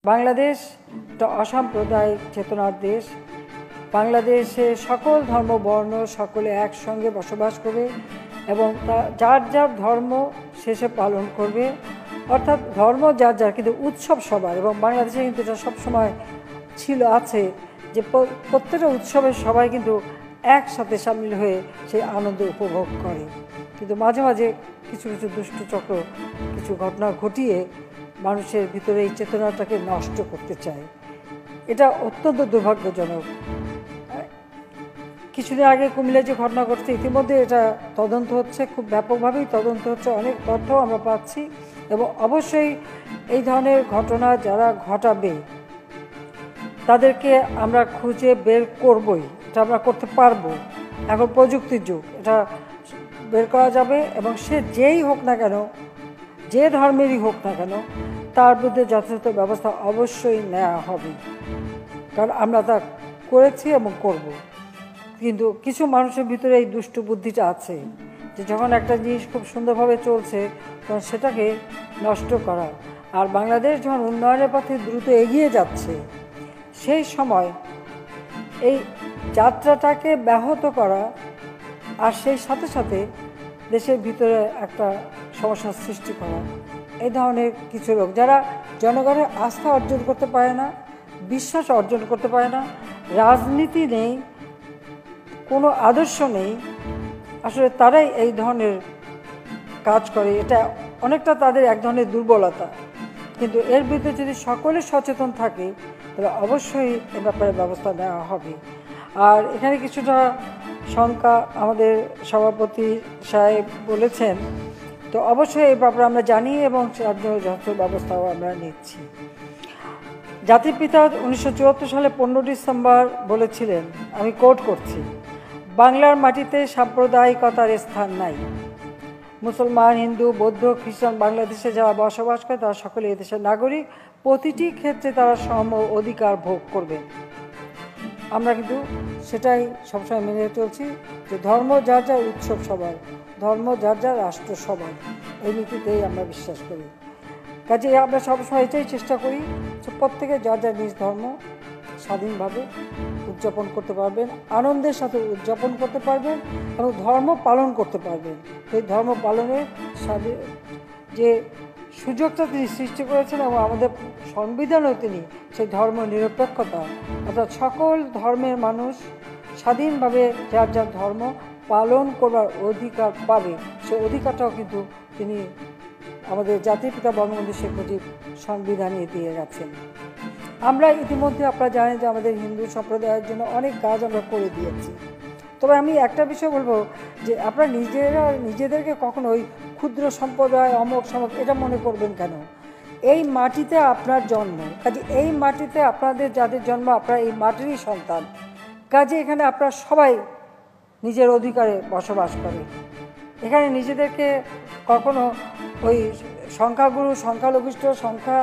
বাংলাদেশ একটা অসাম্প্রদায়িক চেতনার দেশ। বাংলাদেশে সকল ধর্ম বর্ণ সকলে একসঙ্গে বসবাস করবে এবং যার যার ধর্ম শেষে পালন করবে, অর্থাৎ ধর্ম যার যার, কিন্তু উৎসব সবার। এবং বাংলাদেশে কিন্তু এটা সবসময় আছে যে প্রত্যেকটা উৎসবে সবাই কিন্তু একসাথে সামিল হয়ে সেই আনন্দ উপভোগ করে। কিন্তু মাঝে মাঝে কিছু কিছু দুষ্ট চক্র কিছু ঘটনা ঘটিয়ে মানুষের ভিতরে এই চেতনাটাকে নষ্ট করতে চায়। এটা অত্যন্ত দুর্ভাগ্যজনক। কিছুদিন আগে কুমিল্লায় যে ঘটনা ঘটছে, ইতিমধ্যে এটা তদন্ত হচ্ছে, খুব ব্যাপকভাবেই তদন্ত হচ্ছে, অনেক তথ্য আমরা পাচ্ছি। এবং অবশ্যই এই ধরনের ঘটনা যারা ঘটাবে তাদেরকে আমরা খুঁজে বের করবই, এটা আমরা করতে পারবো। এখন প্রযুক্তির যুগ, এটা বের করা যাবে এবং সে যেই হোক না কেন, যে ধর্মেরই হোক না কেন, তার বিরুদ্ধে যথাযথ ব্যবস্থা অবশ্যই নেওয়া হবে, কারণ আমরা তা করেছি এবং করব। কিন্তু কিছু মানুষের ভিতরে এই দুষ্ট বুদ্ধিটা আছে যে যখন একটা জিনিস খুব সুন্দরভাবে চলছে তখন সেটাকে নষ্ট করা। আর বাংলাদেশ যখন উন্নয়নের পথে দ্রুত এগিয়ে যাচ্ছে, সেই সময় এই যাত্রাটাকে ব্যাহত করা আর সেই সাথে সাথে দেশের ভিতরে একটা সমস্যার সৃষ্টি করা, এই ধরনের কিছু লোক যারা জনগণের আস্থা অর্জন করতে পারে না, বিশ্বাস অর্জন করতে পারে না, রাজনীতি নেই, কোনো আদর্শ নেই, আসলে তারাই এই ধরনের কাজ করে। এটা অনেকটা তাদের এক ধরনের দুর্বলতা। কিন্তু এর বিরুদ্ধে যদি সকলে সচেতন থাকে তাহলে অবশ্যই এ ব্যাপারে ব্যবস্থা নেওয়া হবে। আর এখানে কিছুটা শঙ্কা আমাদের সভাপতি সাহেব বলেছেন, তো অবশ্যই এই ব্যাপারে আমরা জানি এবং তার জন্য যথাযথ ব্যবস্থাও আমরা নিচ্ছি। জাতির পিতা 1974 সালে 15 ডিসেম্বর বলেছিলেন, আমি কোট করছি, বাংলার মাটিতে সাম্প্রদায়িকতার স্থান নাই। মুসলমান, হিন্দু, বৌদ্ধ, খ্রিস্টান বাংলাদেশে যারা বসবাস করে তারা সকলে এদেশের নাগরিক, প্রতিটি ক্ষেত্রে তারা সম অধিকার ভোগ করবে। আমরা কিন্তু সেটাই সবসময় মেনে চলছি যে ধর্ম যার যার, উৎসব সবার, ধর্ম যার যার, রাষ্ট্র সবার, এই নীতিতেই আমরা বিশ্বাস করি। কাজে আমরা সবসময় এটাই চেষ্টা করি যে প্রত্যেকে যার যার নিজ ধর্ম স্বাধীনভাবে উদযাপন করতে পারবেন, আনন্দের সাথে উদযাপন করতে পারবেন এবং ধর্ম পালন করতে পারবেন। এই ধর্ম পালনের যে সুযোগটা তিনি সৃষ্টি করেছেন এবং আমাদের সংবিধানেও তিনি সেই ধর্ম নিরপেক্ষতা, অর্থাৎ সকল ধর্মের মানুষ স্বাধীনভাবে যার যার ধর্ম পালন করবার অধিকার পাবে, সেই অধিকারটাও কিন্তু তিনি আমাদের জাতির পিতা বঙ্গবন্ধু শেখ মুজিব সংবিধানে দিয়ে গেছেন। আমরা ইতিমধ্যে আপনারা জানেন যে আমাদের হিন্দু সম্প্রদায়ের জন্য অনেক কাজ আমরা করে দিয়েছি। তবে আমি একটা বিষয় বলবো যে আপনারা নিজেদেরকে কখনো ওই ক্ষুদ্র সম্প্রদায়, অমক সমক এটা মনে করবেন কেন? এই মাটিতে আপনার জন্ম, কাজে এই মাটিতে আপনাদের যাদের জন্ম, আপনারা এই মাটিরই সন্তান, কাজে এখানে আপনারা সবাই নিজের অধিকারে বসবাস করেন। এখানে নিজেদেরকে কখনো ওই সংখ্যাগুরু, সংখ্যালঘিষ্ঠ সংখ্যা,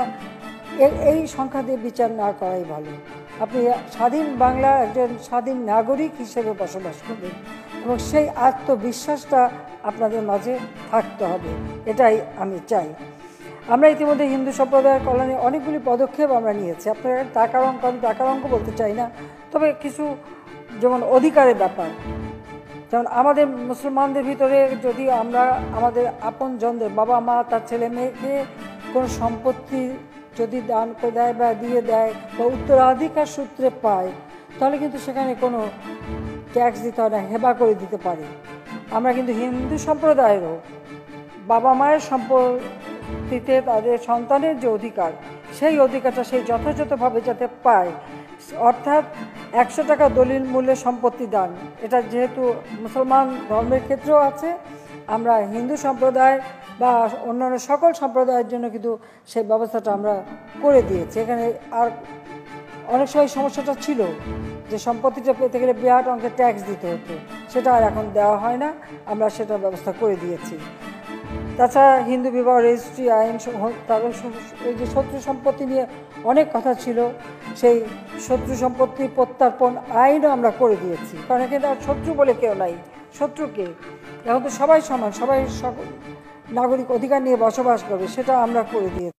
এই সংখ্যা দিয়ে বিচার না করাই ভালো। আপনি স্বাধীন বাংলা একজন স্বাধীন নাগরিক হিসেবে বসবাস করবেন এবং সেই আত্মবিশ্বাসটা আপনাদের মাঝে থাকতে হবে, এটাই আমি চাই। আমরা ইতিমধ্যে হিন্দু সম্প্রদায়ের কল্যাণে অনেকগুলি পদক্ষেপ আমরা নিয়েছি। আপনারা টাকার অঙ্ক, আমি টাকার অঙ্ক বলতে চাই না, তবে কিছু যেমন অধিকারের ব্যাপার, যেমন আমাদের মুসলমানদের ভিতরে যদি আমরা আমাদের আপনজনদের, বাবা মা তার ছেলে মেয়েকে কোনো সম্পত্তি যদি দান করে দেয় বা দিয়ে দেয় বা উত্তরাধিকার সূত্রে পায়, তাহলে কিন্তু সেখানে কোনো ট্যাক্স দিতে হয় না, হেবা করে দিতে পারে। আমরা কিন্তু হিন্দু সম্প্রদায়েরও বাবা মায়ের সম্পত্তিতে তাদের সন্তানের যে অধিকার, সেই অধিকারটা সেই যথাযথভাবে যাতে পায়, অর্থাৎ 100 টাকা দলিল মূল্যে সম্পত্তি দান, এটা যেহেতু মুসলমান ধর্মের ক্ষেত্রেও আছে, আমরা হিন্দু সম্প্রদায় বা অন্যান্য সকল সম্প্রদায়ের জন্য কিন্তু সেই ব্যবস্থাটা আমরা করে দিয়েছি। এখানে আর অনেক সময় সমস্যাটা ছিল যে সম্পত্তিটা পেতে গেলে বিরাট অঙ্কের ট্যাক্স দিতে হতো, সেটা আর এখন দেওয়া হয় না, আমরা সেটা ব্যবস্থা করে দিয়েছি। তাছাড়া হিন্দু বিবাহ রেজিস্ট্রি আইন, তারপর এই যে শত্রু সম্পত্তি নিয়ে অনেক কথা ছিল, সেই শত্রু সম্পত্তি প্রত্যার্পণ আইনও আমরা করে দিয়েছি, কারণ এখানে আর শত্রু বলে কেউ নাই। শত্রুকে, এখন তো সবাই সমান, সবাই নাগরিক অধিকার নিয়ে বসবাস করবে, সেটা আমরা করে দিয়েছি।